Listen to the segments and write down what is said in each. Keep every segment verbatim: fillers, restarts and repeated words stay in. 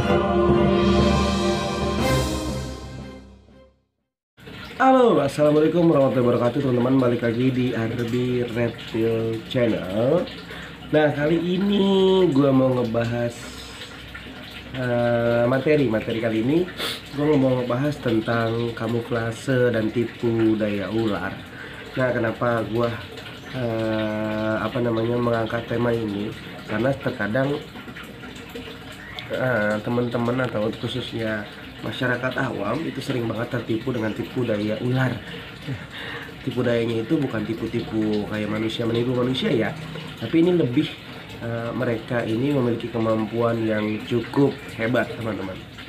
Halo, assalamualaikum warahmatullahi wabarakatuh teman-teman, balik lagi di Arbi Reptile Channel. Nah, kali ini gue mau ngebahas uh, materi materi kali ini gue mau ngebahas tentang kamuflase dan tipu daya ular. Nah, kenapa gue uh, apa namanya mengangkat tema ini? Karena terkadang uh, teman-teman atau khususnya masyarakat awam itu sering banget tertipu dengan tipu daya ular. Tipu dayanya itu bukan tipu-tipu kayak manusia menipu manusia ya, tapi ini lebih uh, mereka ini memiliki kemampuan yang cukup hebat teman-teman.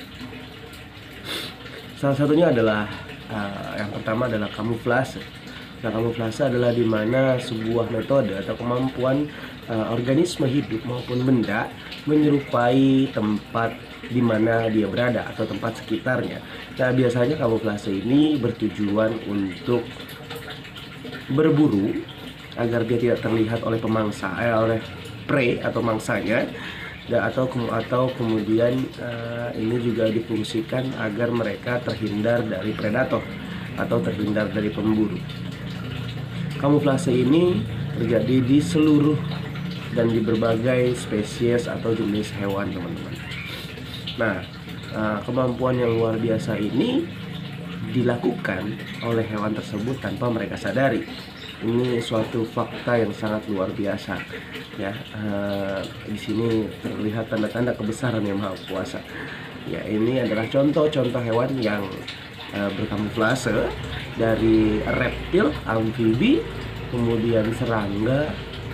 Salah satunya adalah uh, yang pertama adalah kamuflase. Nah, kamuflase adalah dimana sebuah metode atau kemampuan uh, organisme hidup maupun benda menyerupai tempat di mana dia berada atau tempat sekitarnya. Nah, biasanya kamuflase ini bertujuan untuk berburu agar dia tidak terlihat oleh pemangsa, eh, oleh prey atau mangsanya, dan atau atau kemudian uh, ini juga difungsikan agar mereka terhindar dari predator atau terhindar dari pemburu. Kamuflase ini terjadi di seluruh dan di berbagai spesies atau jenis hewan, teman-teman. Nah, kemampuan yang luar biasa ini dilakukan oleh hewan tersebut tanpa mereka sadari. Ini suatu fakta yang sangat luar biasa, ya. Di sini terlihat tanda-tanda kebesaran Yang Maha Kuasa. Ya, ini adalah contoh-contoh hewan yang uh, berkamuflase, dari reptil, amfibi, kemudian serangga,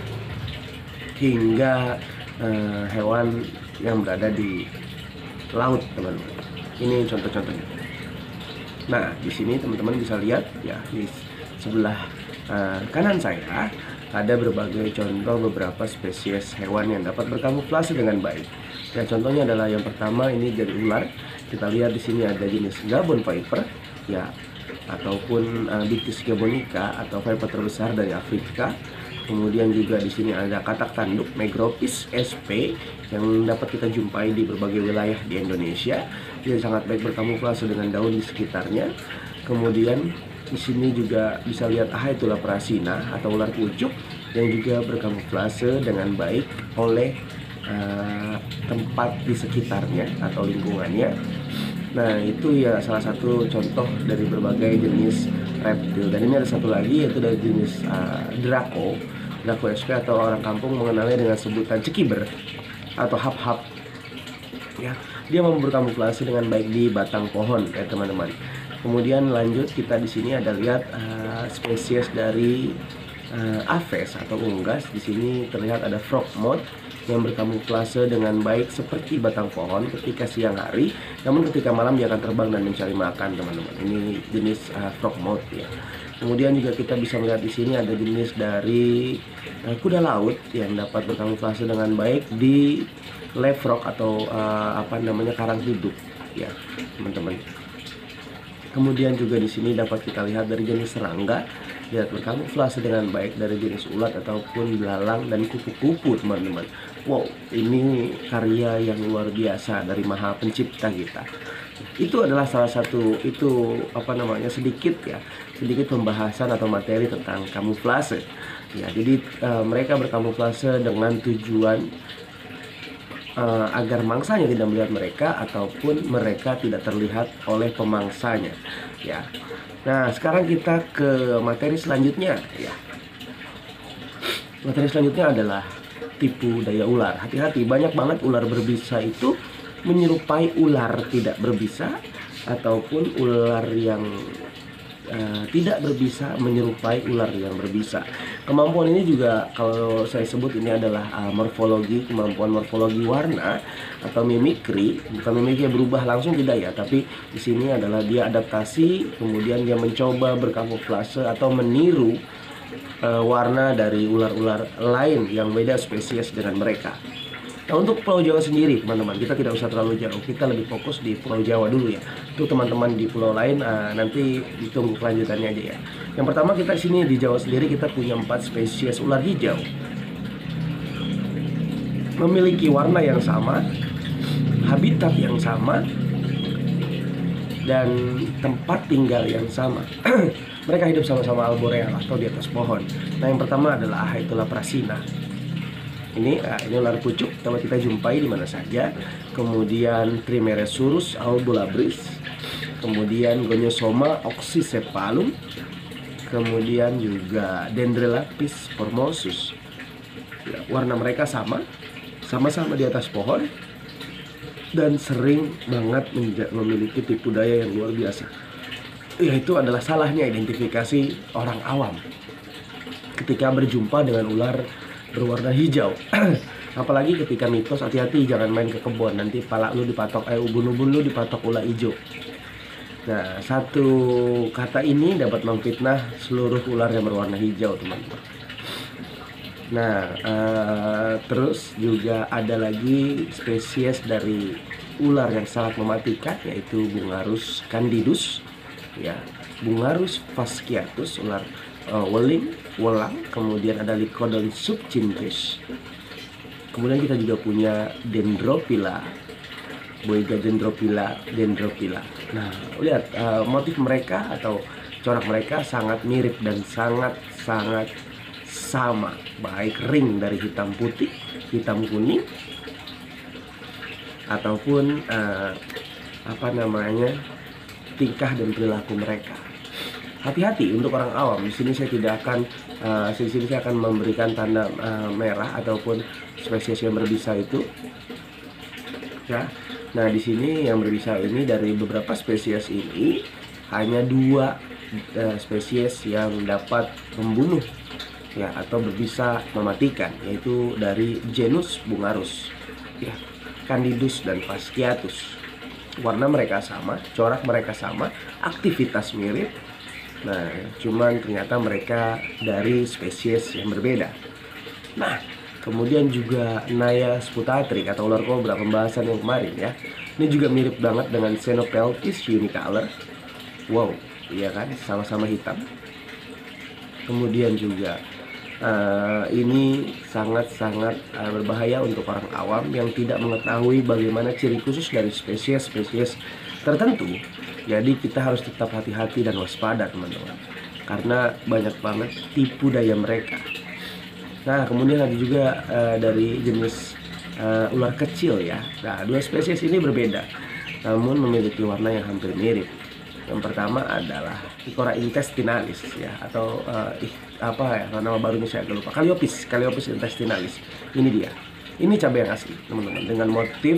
hingga uh, hewan yang berada di laut, teman-teman. Ini contoh-contohnya. Nah, di sini teman-teman bisa lihat ya, di sebelah uh, kanan saya ada berbagai contoh beberapa spesies hewan yang dapat berkamuflase dengan baik. Ya, contohnya adalah yang pertama ini jadi ular. Kita lihat di sini ada jenis Gabon Viper, ya, ataupun uh, Dictys gabonica atau viper terbesar dari Afrika. Kemudian juga di sini ada katak tanduk Megropis sp yang dapat kita jumpai di berbagai wilayah di Indonesia. Dia sangat baik berkamuflase dengan daun di sekitarnya. Kemudian di sini juga bisa lihat Ahaetulla prasina atau ular pucuk yang juga berkamuflase dengan baik oleh uh, tempat di sekitarnya atau lingkungannya. Nah, itu ya salah satu contoh dari berbagai jenis reptil. Dan ini ada satu lagi, yaitu dari jenis uh, Draco Draco sp atau orang kampung mengenalnya dengan sebutan cekiber atau hap-hap. Ya, dia mampu berkamuflase dengan baik di batang pohon, ya teman-teman. Kemudian lanjut, kita di sini ada lihat uh, spesies dari uh, Aves atau unggas. Di sini terlihat ada frog moth yang berkamuflase dengan baik seperti batang pohon ketika siang hari, namun ketika malam dia akan terbang dan mencari makan, teman-teman. Ini jenis uh, frog moth ya. Kemudian juga kita bisa melihat di sini ada jenis dari uh, kuda laut yang dapat berkamuflase dengan baik di levrok atau uh, apa namanya karang hidup, ya teman-teman. Kemudian juga di sini dapat kita lihat dari jenis serangga, dia berkamuflase dengan baik dari jenis ulat ataupun belalang dan kupu-kupu, teman-teman. Wow, ini karya yang luar biasa dari Maha Pencipta kita. Itu adalah salah satu, itu apa namanya sedikit ya, sedikit pembahasan atau materi tentang kamuflase. Ya, jadi uh, mereka berkamuflase dengan tujuan uh, agar mangsanya tidak melihat mereka ataupun mereka tidak terlihat oleh pemangsanya. Ya. Nah, sekarang kita ke materi selanjutnya ya. Materi selanjutnya adalah tipu daya ular. Hati-hati, banyak banget ular berbisa itu menyerupai ular tidak berbisa ataupun ular yang uh, tidak berbisa menyerupai ular yang berbisa. Kemampuan ini juga kalau saya sebut ini adalah uh, morfologi, kemampuan morfologi warna atau mimikri. Bukan mimikri berubah langsung, tidak ya, tapi di sini adalah dia adaptasi, kemudian dia mencoba berkamuflase atau meniru uh, warna dari ular-ular lain yang beda spesies dengan mereka. Nah, untuk Pulau Jawa sendiri, teman-teman, kita tidak usah terlalu jauh. Kita lebih fokus di Pulau Jawa dulu ya. Untuk teman-teman di pulau lain, uh, nanti ditunggu kelanjutannya aja ya. Yang pertama, kita sini di Jawa sendiri kita punya empat spesies ular hijau. Memiliki warna yang sama, habitat yang sama dan tempat tinggal yang sama. Mereka hidup sama-sama arboreal atau di atas pohon. Nah, yang pertama adalah Ahaetulla prasina. Ini uh, ini ular pucuk dapat kita jumpai di mana saja. Kemudian Trimeresurus albulabris, kemudian Goniosoma oxycephalum, kemudian juga Dendrelaphis formosus. Ya, warna mereka sama, sama-sama di atas pohon, dan sering banget memiliki tipu daya yang luar biasa. Yaitu adalah salahnya identifikasi orang awam ketika berjumpa dengan ular berwarna hijau. Apalagi ketika mitos, hati-hati jangan main ke kebun, nanti pala lu dipatok, eh ubun-ubun lu dipatok ular hijau. Nah, satu kata ini dapat memfitnah seluruh ular yang berwarna hijau, teman-teman. Nah, uh, terus juga ada lagi spesies dari ular yang sangat mematikan, yaitu Bungarus candidus, ya, Bungarus fasciatus, ular uh, weling, welang. Kemudian ada Lycodon subcintris. Kemudian kita juga punya Dendrophila, Boiga dendrophila, dendrophila. Nah, lihat uh, motif mereka atau corak mereka sangat mirip dan sangat-sangat sama, baik ring dari hitam putih, hitam kuning, ataupun uh, apa namanya tingkah dan perilaku mereka. Hati-hati untuk orang awam. Di sini saya tidak akan, uh, di sini saya akan memberikan tanda uh, merah ataupun spesies yang berbisa itu. Ya. Nah, di sini yang berbisa ini dari beberapa spesies ini hanya dua uh, spesies yang dapat membunuh, ya, atau berbisa mematikan, yaitu dari genus Bungarus, ya, Candidus dan Fasciatus. Warna mereka sama, corak mereka sama, aktivitas mirip. Nah, cuman ternyata mereka dari spesies yang berbeda. Nah, kemudian juga Naya sputatrik atau ular kobra, pembahasan yang kemarin, ya. Ini juga mirip banget dengan Xenopeltis unicolor. Wow, iya kan, sama-sama hitam. Kemudian juga uh, ini sangat-sangat uh, berbahaya untuk orang awam yang tidak mengetahui bagaimana ciri khusus dari spesies-spesies tertentu. Jadi kita harus tetap hati-hati dan waspada, teman-teman, karena banyak banget tipu daya mereka. Nah, kemudian ada juga uh, dari jenis uh, ular kecil, ya. Nah, dua spesies ini berbeda, namun memiliki warna yang hampir mirip. Yang pertama adalah Icora intestinalis, ya, atau uh, ih, apa ya nama barunya saya agak lupa. Calliope, Calliope intestinalis. Ini dia. Ini cabai yang asli, teman-teman, dengan motif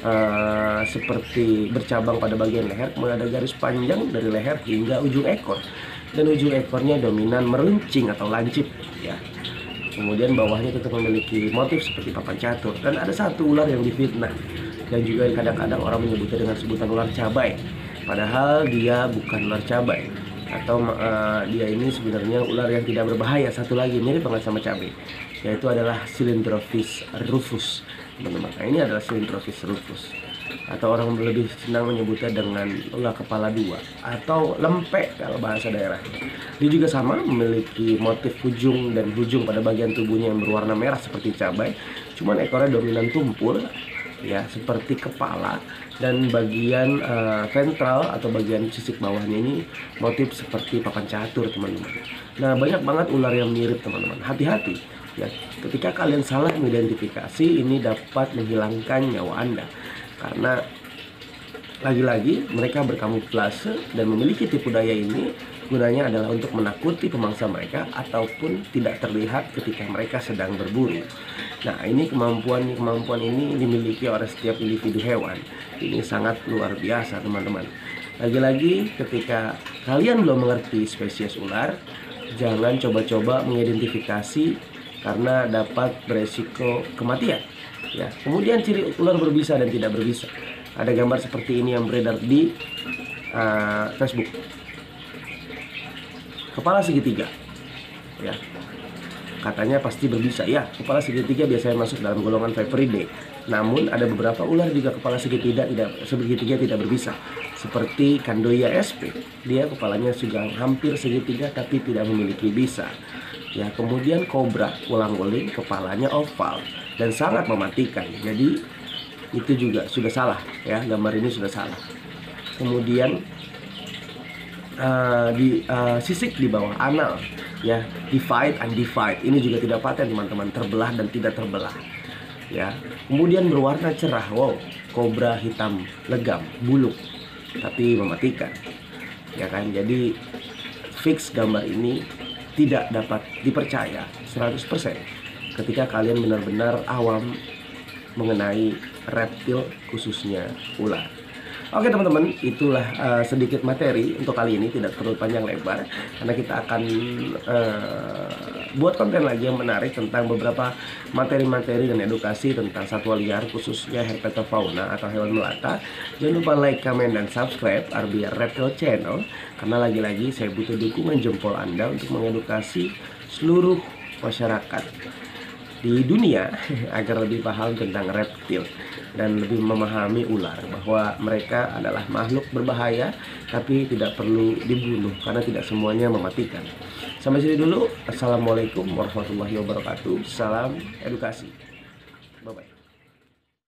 uh, seperti bercabang pada bagian leher, kemudian ada garis panjang dari leher hingga ujung ekor, dan ujung ekornya dominan meruncing atau lancip, ya. Kemudian bawahnya tetap memiliki motif seperti papan catur, dan ada satu ular yang difitnah dan juga kadang-kadang orang menyebutnya dengan sebutan ular cabai, padahal dia bukan ular cabai, atau uh, dia ini sebenarnya ular yang tidak berbahaya. Satu lagi mirip banget sama cabai, yaitu adalah Cylindrophis rufus, teman-teman. Nah, ini adalah Cylindrophis rufus, atau orang lebih senang menyebutnya dengan ular kepala dua atau lempek kalau bahasa daerah. Dia juga sama memiliki motif hujung dan hujung pada bagian tubuhnya yang berwarna merah seperti cabai, cuman ekornya dominan tumpul, ya, seperti kepala, dan bagian uh, ventral atau bagian sisik bawahnya ini motif seperti papan catur, teman-teman. Nah, banyak banget ular yang mirip, teman-teman. Hati-hati, ya, ketika kalian salah mengidentifikasi, ini dapat menghilangkan nyawa Anda, karena lagi-lagi mereka berkamuflase dan memiliki tipu daya ini gunanya adalah untuk menakuti pemangsa mereka ataupun tidak terlihat ketika mereka sedang berburu. Nah, ini kemampuan-kemampuan ini dimiliki oleh setiap individu hewan. Ini sangat luar biasa, teman-teman. Lagi-lagi ketika kalian belum mengerti spesies ular, jangan coba-coba mengidentifikasi karena dapat beresiko kematian, ya. Kemudian ciri ular berbisa dan tidak berbisa. Ada gambar seperti ini yang beredar di uh, Facebook. Kepala segitiga, ya, katanya pasti berbisa. Ya, kepala segitiga biasanya masuk dalam golongan Viperidae. Namun ada beberapa ular juga kepala segitiga tidak segitiga tidak berbisa, seperti Candoia sp. Dia kepalanya juga hampir segitiga tapi tidak memiliki bisa. Ya, kemudian kobra ulang-uling kepalanya oval dan sangat mematikan. Jadi itu juga sudah salah ya, gambar ini sudah salah. Kemudian uh, di uh, sisik di bawah anal ya, divide and divide, ini juga tidak paten teman-teman, terbelah dan tidak terbelah ya. Kemudian berwarna cerah, wow, kobra hitam legam, buluk tapi mematikan ya kan. Jadi fix gambar ini tidak dapat dipercaya seratus persen ketika kalian benar-benar awam mengenai reptil, khususnya ular. Oke teman-teman, itulah uh, sedikit materi untuk kali ini, tidak perlu panjang lebar karena kita akan uh, buat konten lagi yang menarik tentang beberapa materi-materi dan edukasi tentang satwa liar, khususnya herpetofauna atau hewan melata. Jangan lupa like, comment, dan subscribe R B R Reptile Channel, karena lagi-lagi saya butuh dukungan jempol Anda untuk mengedukasi seluruh masyarakat di dunia agar lebih paham tentang reptil dan lebih memahami ular, bahwa mereka adalah makhluk berbahaya tapi tidak perlu dibunuh karena tidak semuanya mematikan. Sampai sini dulu. Assalamualaikum warahmatullahi wabarakatuh. Salam edukasi. Bye bye.